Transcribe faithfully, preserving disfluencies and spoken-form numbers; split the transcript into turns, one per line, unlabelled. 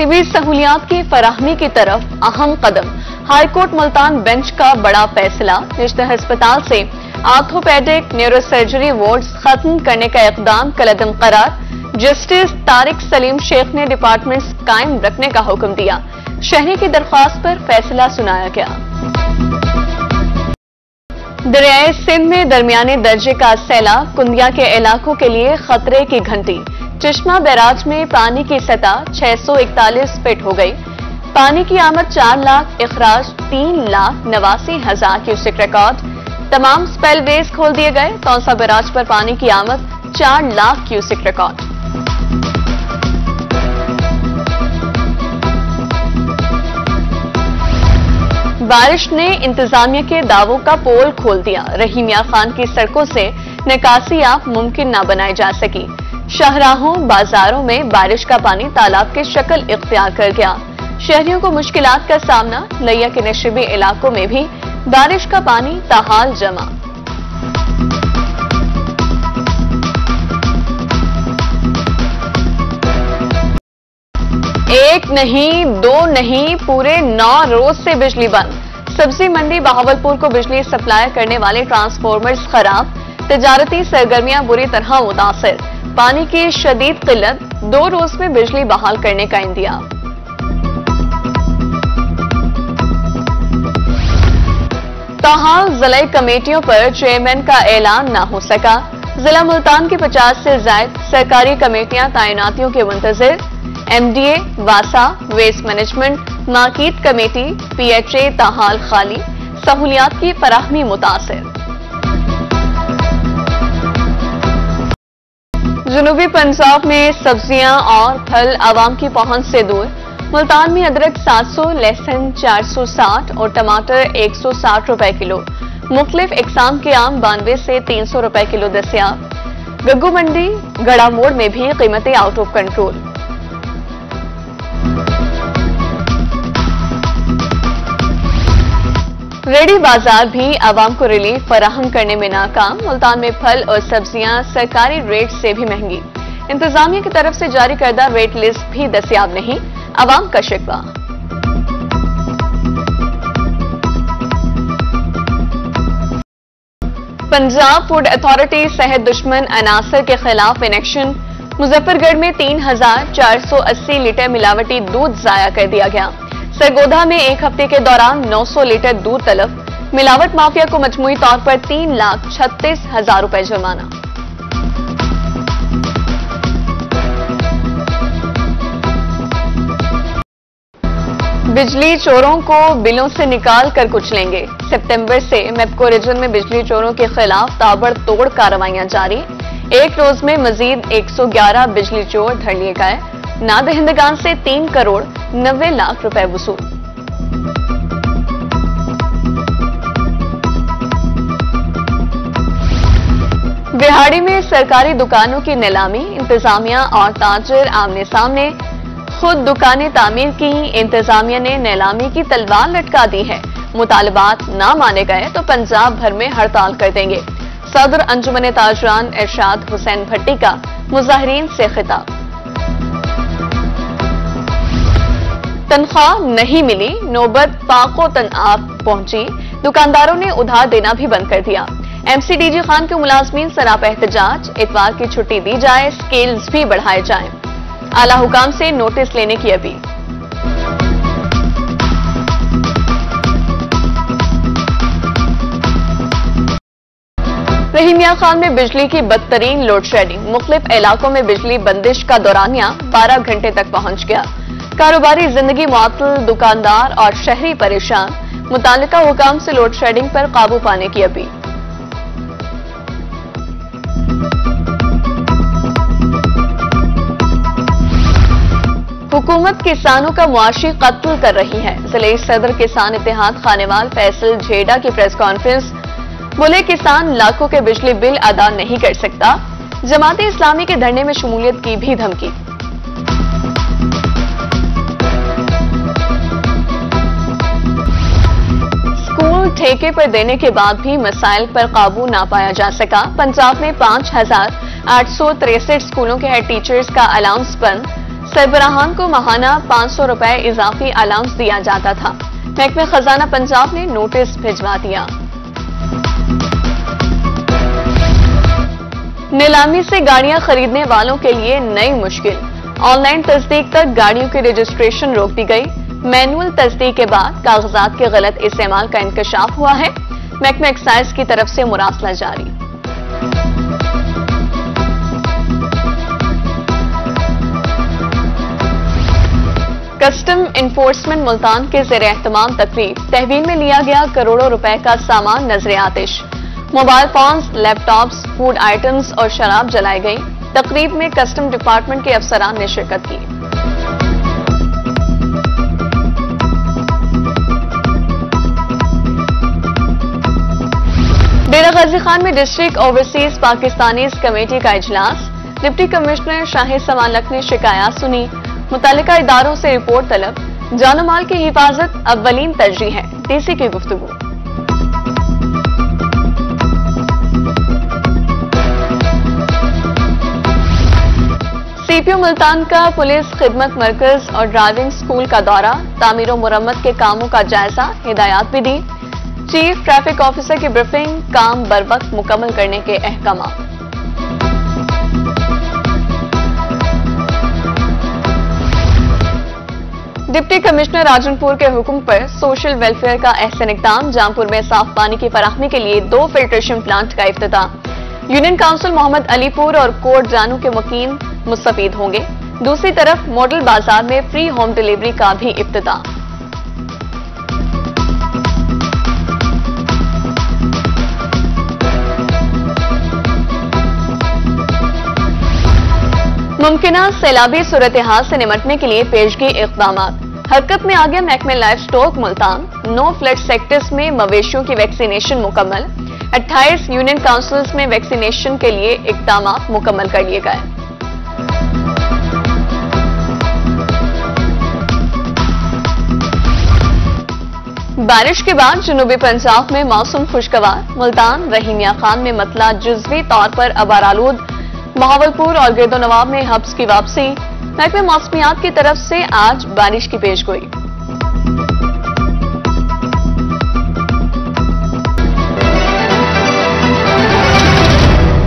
तबी सहूलियात की फराहमी की तरफ अहम कदम। हाईकोर्ट मुल्तान बेंच का बड़ा फैसला। नेशनल अस्पताल से आर्थोपेडिक न्यूरोसर्जरी वार्ड्स खत्म करने का इकदाम कलअदम करार। जस्टिस तारिक सलीम शेख ने डिपार्टमेंट्स कायम रखने का हुक्म दिया। शहरी की दरख्वास्त पर फैसला सुनाया गया। दरियाए सिंध में दरमियाने दर्जे का सैलाब। कुंदिया के इलाकों के लिए खतरे की घंटी। चश्मा बैराज में पानी की सतह छह सौ इकतालीस फीट हो गई। पानी की आमद चार लाख, इखराज तीन लाख नवासी हजार क्यूसेक रिकॉर्ड। तमाम स्पेलवेज खोल दिए गए। तौसा बैराज पर पानी की आमद चार लाख क्यूसेक रिकॉर्ड। बारिश ने इंतजामिया के दावों का पोल खोल दिया। रहीम यार खान की सड़कों से निकासी आप मुमकिन न बनाई जा सकी। शाहराहों बाजारों में बारिश का पानी तालाब की शक्ल इख्तियार कर गया। शहरियों को मुश्किलात का सामना। लिया के नशीबी इलाकों में भी बारिश का पानी ताहाल जमा। एक नहीं, दो नहीं, पूरे नौ रोज से बिजली बंद। सब्जी मंडी बहावलपुर को बिजली सप्लाई करने वाले ट्रांसफॉर्मर्स खराब। तिजारती सरगर्मियां बुरी तरह मुतासिर। पानी की शदीद किल्लत। दो रोज में बिजली बहाल करने का इंदिया। ताहाल जिला कमेटियों पर चेयरमैन का ऐलान न हो सका। जिला मुल्तान की पचास से ज्यादा सरकारी कमेटियां तैनातियों के मुंतजिर। एमडीए, वासा, waste management, market committee, PHA ताहाल खाली। सहूलियात की फराहमी मुतासिर। जनूबी पंजाब में सब्जियां और फल आवाम की पहुंच से दूर। मुल्तान में अदरक सात सौ, लहसुन चार सौ साठ और टमाटर एक सौ साठ रुपए किलो। मुख्तलिफ इकसाम के आम बानवे से तीन सौ रुपए किलो दस्तियाब। गग्गू मंडी गड़ा मोड़ में भी कीमतें आउट ऑफ कंट्रोल। रेडी बाजार भी आवाम को रिलीफ फराहम करने में नाकाम। मुल्तान में फल और सब्जियां सरकारी रेट से भी महंगी। इंतजामिया की तरफ से जारी करदा रेट लिस्ट भी दस्तियाब नहीं। आवाम का शिकवा। पंजाब फूड अथॉरिटी सेहत दुश्मन अनासर के खिलाफ इन एक्शन। मुजफ्फरगढ़ में तीन हजार चार सौ अस्सी लीटर मिलावटी दूध जाया कर दिया गया। सरगोधा में एक हफ्ते के दौरान नौ सौ लीटर दूध तलब। मिलावट माफिया को मजमूई तौर पर तीन लाख छत्तीस हजार रुपए जुर्माना। बिजली चोरों को बिलों से निकाल कर कुचलेंगे। सितंबर से मेपको रीजन में बिजली चोरों के खिलाफ ताबड़तोड़ कार्रवाइयां जारी। एक रोज में मजीद एक सौ ग्यारह बिजली चोर धर लिए गए। नादहिंदगान से तीन करोड़ नब्बे लाख रुपए वसूल। बिहाड़ी में सरकारी दुकानों की नीलामी। इंतजामिया और ताजिर आमने सामने। खुद दुकानें तामीर की। इंतजामिया ने नीलामी की तलवार लटका दी है। मुतालबात ना माने गए तो पंजाब भर में हड़ताल कर देंगे। सदर अंजुमन ताजरान इरशाद हुसैन भट्टी का मुजाहिरीन से खिताब। तनख्वाह नहीं मिली, नौबत पाको तनआब पहुंची। दुकानदारों ने उधार देना भी बंद कर दिया। एमसीडीजी खान के मुलाजमीन सराप एहतजाज। इतवार की छुट्टी दी जाए, स्केल्स भी बढ़ाए जाएं। आला हुकाम से नोटिस लेने की अपील। रहीम यार खान में बिजली की बदतरीन लोड शेडिंग। मुख्तलिफ इलाकों में बिजली बंदिश का दौरानिया बारह घंटे तक पहुंच गया। कारोबारी जिंदगी मुअत्तल, दुकानदार और शहरी परेशान। मुतालिका हुकाम से लोड शेडिंग पर काबू पाने की अपील। हुकूमत किसानों का मुआशी कत्ल कर रही है। जिले सदर किसान इत्तेहाद खानेवाल फैसल झेडा की प्रेस कॉन्फ्रेंस। बोले किसान लाखों के बिजली बिल अदा नहीं कर सकता। जमात इस्लामी के धरने में शमूलियत की भी धमकी। स्कूल ठेके पर देने के बाद भी मसाइल पर काबू ना पाया जा सका। पंजाब में पांच हजार आठ सौ तिरसठ स्कूलों के हेड टीचर्स का अलाउंस बंद। सरबराहान को माहाना पाँच सौ रुपए इजाफी अलाउंस दिया जाता था। महकमे खजाना पंजाब ने नोटिस भिजवा दिया। नीलामी से गाड़ियां खरीदने वालों के लिए नई मुश्किल। ऑनलाइन तस्दीक तक गाड़ियों की रजिस्ट्रेशन रोक दी गई। मैनुअल तस्दीक के बाद कागजात के गलत इस्तेमाल का इंकशाफ हुआ है। महकमा एक्साइज की तरफ से मुरासला जारी। कस्टम इन्फोर्समेंट मुल्तान के ज़ेर एहतमाम तकरीब तहवील में लिया गया करोड़ों रुपए का सामान नजर आतिश। Mobile phones, laptops, food items और शराब जलाई गई। तकरीब में कस्टम डिपार्टमेंट के अफसरान ने शिरकत की। डेरा गाजी खान में डिस्ट्रिक्ट ओवरसीज पाकिस्तानीज कमेटी का इजलास। डिप्टी कमिश्नर शाहिद समालक ने शिकायत सुनी। मुतालिका इदारों से रिपोर्ट तलब। जानो माल की हिफाजत अव्वलीन तरजीह है। डीसी की गुफ्तगू। सीपीओ मुल्तान का पुलिस खिदमत मरकज और ड्राइविंग स्कूल का दौरा। तामीर और मुरम्मत के कामों का जायजा, हिदायत भी दी। चीफ ट्रैफिक ऑफिसर की ब्रीफिंग, काम बरवक्त मुकम्मल करने के अहकाम। डिप्टी कमिश्नर राजनपुर के हुक्म पर सोशल वेलफेयर का अहसन इक़दाम। जामपुर में साफ पानी की फराहमी के लिए दो फिल्ट्रेशन प्लांट का इफ्तिताह। यूनियन काउंसिल मोहम्मद अलीपुर और कोट जानू के मुकीम मुस्तफीद होंगे। दूसरी तरफ मॉडल बाजार में फ्री होम डिलीवरी का भी इफ्तिताह। मुमकिना सैलाबी सूरत हाल से निमटने के लिए पेशगी इक़दाम। हरकत में आ गया महकमे livestock Multan. No flood sectors में मवेशियों की वैक्सीनेशन मुकम्मल। अट्ठाईस यूनियन काउंसिल्स में वैक्सीनेशन के लिए इक़दाम मुकम्मल कर लिए गए। बारिश के बाद जनूबी पंजाब में मौसम खुशगवार। मुल्तान, रहीमिया खान में मतला जुज़वी तौर पर अबारालूद। बहावलपुर और गिरदो नवाब में हब्स की वापसी। महकमे मौसमियात की तरफ से आज बारिश की पेशगोई।